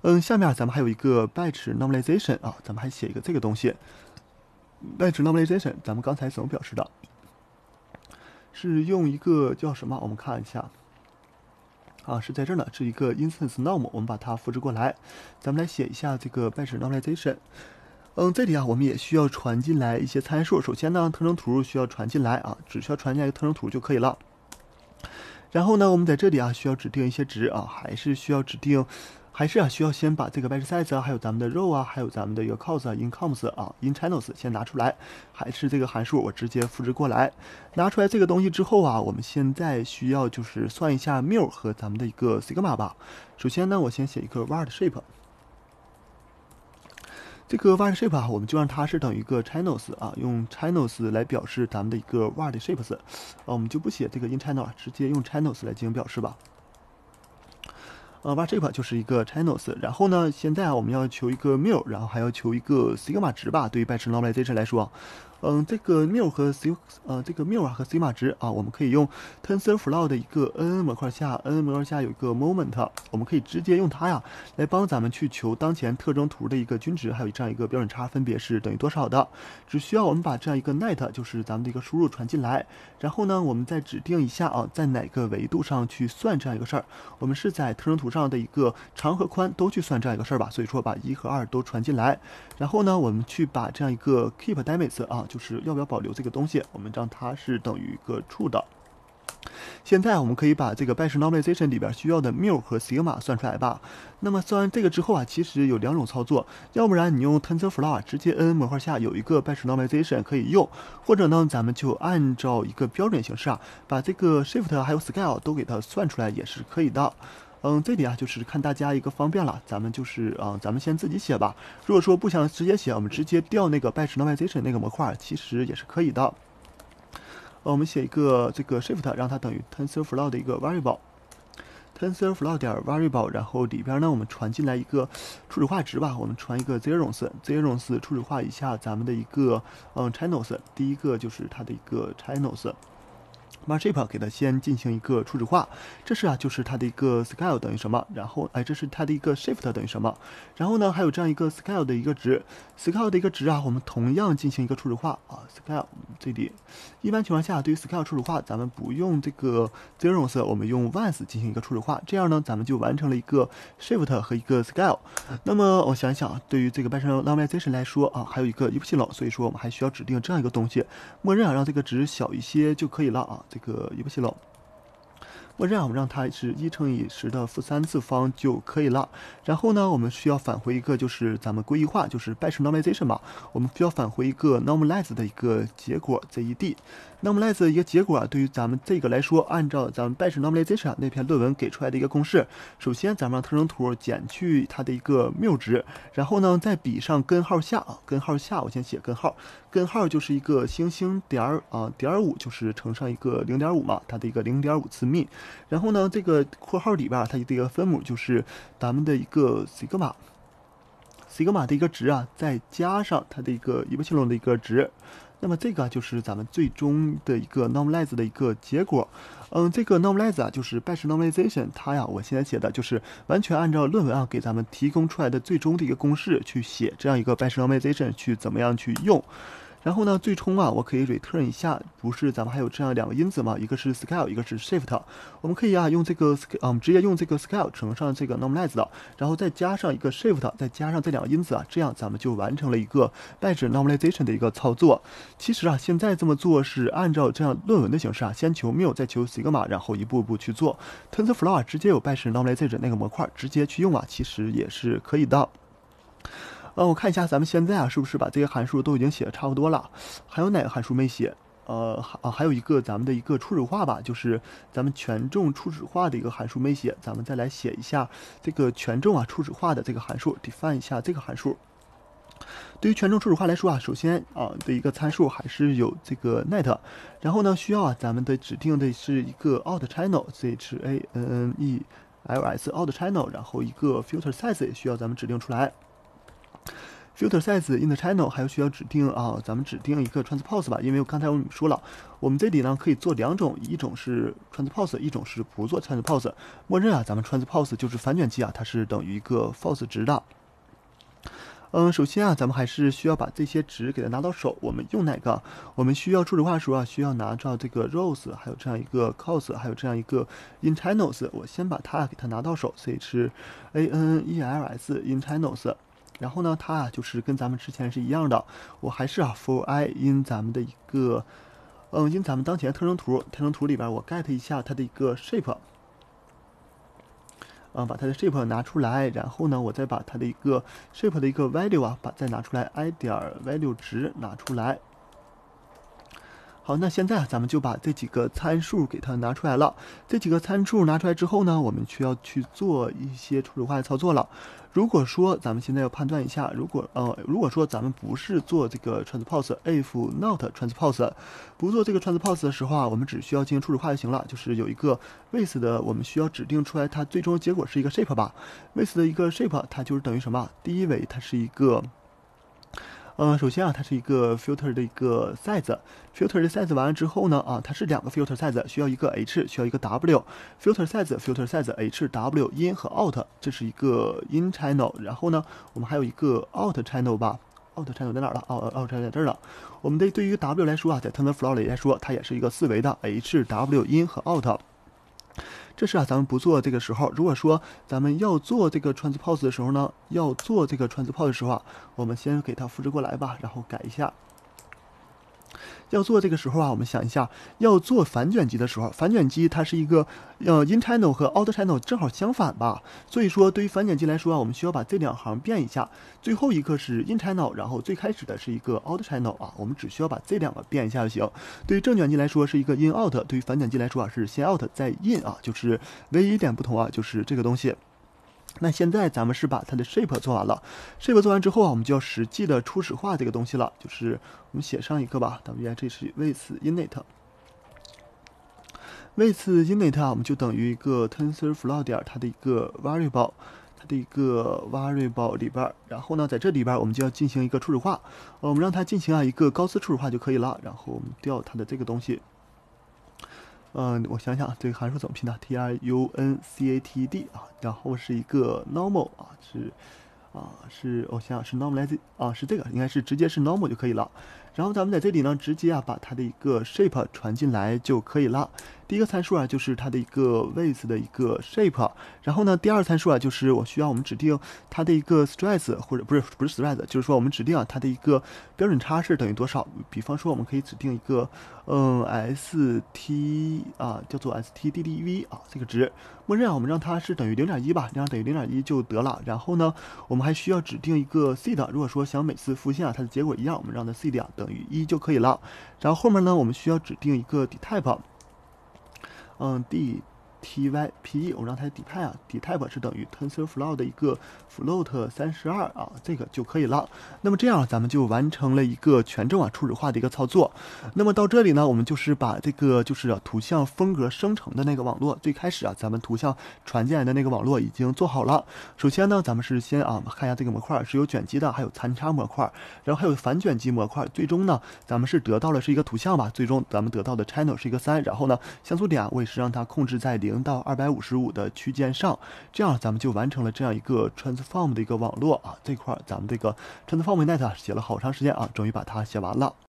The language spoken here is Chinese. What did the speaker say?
下面咱们还有一个 batch normalization 啊，咱们还写一个这个东西。batch normalization 咱们刚才怎么表示的？是用一个叫什么？我们看一下。啊，是在这儿呢，是一个 instance norm， 我们把它复制过来，咱们来写一下这个 batch normalization。这里啊，我们也需要传进来一些参数。首先呢，特征图需要传进来啊，只需要传进来一个特征图就可以了。然后呢，我们在这里啊，需要指定一些值啊，还是需要先把这个 batch size 啊，还有咱们的 row 啊，还有咱们的一个 cos 啊 incoms 啊 inchannels 先拿出来，还是这个函数我直接复制过来。拿出来这个东西之后啊，我们现在需要就是算一下 mu 和咱们的一个 sigma 吧。首先呢，我先写一个 var shape。这个 var shape 啊，我们就让它是等于一个 channels 啊，用 channels 来表示咱们的一个 var 的 shapes。我们就不写这个 in channel， 直接用 channels 来进行表示吧。var shape 就是一个 channels， 然后呢，现在我们要求一个 mu， 然后还要求一个 sigma 值吧。对于 batch normalization 来说，这个 mu 和 mu 啊和 sigma 值啊，我们可以用 TensorFlow 的一个 n 模块下有一个 moment， 我们可以直接用它呀来帮咱们去求当前特征图的一个均值，还有这样一个标准差分别是等于多少的。只需要我们把这样一个 net 就是咱们的一个输入传进来，然后呢，我们再指定一下啊，在哪个维度上去算这样一个事儿。我们是在特征图上的一个长和宽都去算这样一个事儿吧，所以说把1和2都传进来，然后呢，我们去把这样一个 keep daemons 啊，就是要不要保留这个东西，我们让它是等于一个 true 的。现在我们可以把这个 batch normalization 里边需要的 mu 和 sigma 算出来吧。那么算完这个之后啊，其实有2种操作，要不然你用 TensorFlow 直接 n 模块下有一个 batch normalization 可以用，或者呢，咱们就按照一个标准形式啊，把这个 shift 还有 scale 都给它算出来也是可以的。这里啊就是看大家一个方便了，咱们就是咱们先自己写吧。如果说不想直接写，我们直接调那个 batch normalization 那个模块，其实也是可以的。我们写一个这个 shift， 让它等于 TensorFlow 的一个 variable。TensorFlow 点 variable， 然后里边呢，我们传进来一个初始化值吧，我们传一个 zeros 初始化一下咱们的一个channels， 第一个就是它的一个 channels。var shape 给它先进行一个初始化，这是就是它的一个 scale 等于什么，然后这是它的一个 shift 等于什么，然后呢还有这样一个 scale 的一个值啊，我们同样进行一个初始化啊 scale 这里一般情况下对于 scale 初始化，咱们不用这个 zeros， 我们用 ones 进行一个初始化，这样呢咱们就完成了一个 shift 和一个 scale。那么我想一想，对于这个 batch normalization 来说啊，还有一个 epsilon， 所以说我们还需要指定这样一个东西，默认让这个值小一些就可以了啊。这个 epsilon， 默认我们让它是1乘以10的负3次方就可以了。然后呢，我们需要返回一个就是咱们归一化，就是 batch normalization 吧，我们需要返回一个 normalize 的一个结果 ZED。normalize 的一个结果啊，对于咱们这个来说，按照咱们 batch normalization 那篇论文给出来的一个公式，首先咱们让特征图减去它的一个谬值，然后呢再比上根号下啊，根号下我先写根号，根号就是一个星星点5，就是乘上一个0.5嘛，它的一个0.5次幂，然后呢这个括号里边它的一个分母就是咱们的一个 sigma 的一个值啊，再加上它的一个 epsilon 的一个值。那么这个就是咱们最终的一个 normalize 的一个结果。这个 normalize 啊，就是 batch normalization， 它呀，我现在写的就是完全按照论文啊给咱们提供出来的最终的一个公式去写这样一个 batch normalization 去怎么样去用。然后呢，最终啊，我可以 return 一下，不是咱们还有这样2个因子吗？一个是 scale， 一个是 shift。我们可以用这个直接用这个 scale 乘上这个 normalize 的，然后再加上一个 shift， 再加上这2个因子啊，这样咱们就完成了一个 batch normalization 的一个操作。其实啊，现在这么做是按照这样论文的形式啊，先求 mu， 再求 sigma， 然后一步步去做。TensorFlow 直接有 batch normalization 那个模块直接去用啊，其实也是可以的。我看一下咱们现在是不是把这些函数都已经写的差不多了？还有哪个函数没写？还有一个咱们的一个初始化吧，就是咱们权重初始化的一个函数没写，咱们再来写一下这个权重啊初始化的这个函数 ，define 一下这个函数。对于权重初始化来说啊，首先的一个参数还是有这个 net， 然后呢需要咱们的指定的是一个 out channel channels out channel， 然后一个 filter size 也需要咱们指定出来。 filter size in the channel， 还有需要指定啊，咱们指定一个 transpose 吧，因为刚才我们说了，我们这里呢可以做两种，一种是 transpose， 一种是不做 transpose。默认啊，咱们 transpose 就是反卷积啊，它是等于一个 false 值的。首先啊，咱们还是需要把这些值给它拿到手。我们用哪个？我们需要初始化的时候啊，需要拿到这个 rows， 还有这样一个 cos， 还有这样一个 in channels。我先把它给它拿到手，所以是 ANELS in channels。然后呢，它啊就是跟咱们之前是一样的，我还是啊 for I in 咱们的一个in 咱们当前的特征图里边，我 get 一下它的一个 shape。把它的 shape 拿出来，然后呢，我再把它的一个 shape 的一个 value 啊，再拿出来 i 点 value 值拿出来。好，那现在啊，咱们就把这几个参数给它拿出来了。这几个参数拿出来之后呢，我们需要去做一些初始化的操作了。如果说咱们现在要判断一下，如果说咱们不是做这个 transpose，if not transpose， 不做这个 transpose 的时候啊，我们只需要进行初始化就行了。就是有一个 with 的，我们需要指定出来它最终结果是一个 shape 吧。with 的一个 shape， 它就是等于什么？第一维它是一个。首先啊，它是一个 filter 的一个 size，filter 的 size 完了之后呢，啊，它是两个 filter size， 需要一个 h， 需要一个 w，filter size h w in 和 out， 这是一个 in channel， 然后呢，我们还有一个 out channel 吧。out channel 在哪儿了？out channel 在这儿了。我们对于 w 来说啊，在 TensorFlow 里来说，它也是一个4维的 h w in 和 out。这是啊，咱们不做这个时候，如果说咱们要做这个 transpose 的时候呢，我们先给它复制过来吧，然后改一下。要做这个时候啊，我们想一下，要做反卷积的时候，反卷积它是一个in channel 和 out channel 正好相反吧，所以说对于反卷积来说啊，我们需要把这两行变一下，最后一个是 in channel， 然后最开始的是一个 out channel 啊，我们只需要把这两个变一下就行。对于正卷积来说是一个 in out， 对于反卷积来说啊是先 out 再 in 啊，就是唯一一点不同啊，就是这个东西。那现在咱们是把它的 shape 做完了 ，shape 做完之后啊，我们就要实际的初始化这个东西了，就是我们写上一个吧 ，w 这是 with init。with init 啊，我们就等于一个 TensorFlow 点它的一个 variable， 它的一个 variable 里边，然后呢，在这里边我们就要进行一个初始化，我们让它进行啊一个高斯初始化就可以了，然后我们调它的这个东西。我想想这个函数怎么拼的 ，truncatd 啊，然后是一个 normal 啊，我想想是 normalize 啊，是这个，应该是直接是 normal 就可以了。然后咱们在这里呢，直接啊把它的一个 shape 传进来就可以了。第一个参数啊就是它的一个 width 的一个 shape， 然后呢第二参数啊就是我们指定它的一个 stress 或者不是 stress， 就是说我们指定啊它的一个标准差是等于多少。比方说我们可以指定一个st 啊叫做 stddv 啊这个值，默认啊我们让它是等于 0.1 吧，让它等于 0.1 就得了。然后呢我们还需要指定一个 seed， 如果说想每次复现啊它的结果一样，我们让它 seed 啊等于1就可以了。然后后面呢我们需要指定一个 dtype。dtype， 我们让它底派啊 ，dtype 是等于 TensorFlow 的一个 float 32啊，这个就可以了。那么这样咱们就完成了一个权重啊初始化的一个操作。那么到这里呢，我们就是把这个图像风格生成的那个网络，最开始啊咱们图像传进来的那个网络已经做好了。首先呢，咱们是先看一下这个模块是有卷积的，还有残差模块，然后还有反卷积模块。最终呢，咱们是得到了是一个图像吧，最终咱们得到的 channel 是一个3，然后呢像素点我也是让它控制在0到255的区间上，这样咱们就完成了这样一个 transform 的一个网络啊。这块咱们这个 transform net 写了好长时间啊，终于把它写完了。